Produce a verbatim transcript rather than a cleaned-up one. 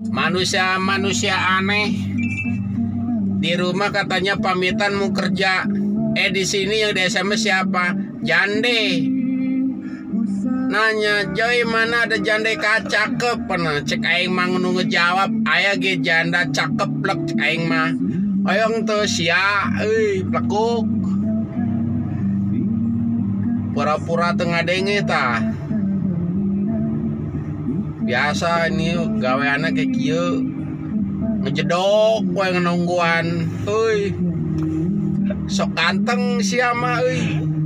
Manusia-manusia aneh di rumah katanya pamitan mau kerja. Eh di sini yang di S M S siapa? Jande. Nanya, Joy mana ada jande ka cakep? Pernah cek aing mah nu ngejawab, aya ge janda cakep plek cek aing mah. Oyong teu sia euy plekuk. Pura-pura teu ngadenge tah. Biasa ini gaweana kayak kieu. Ngejedok we ngenungguan. Euy. Sok ganteng sia mah euy.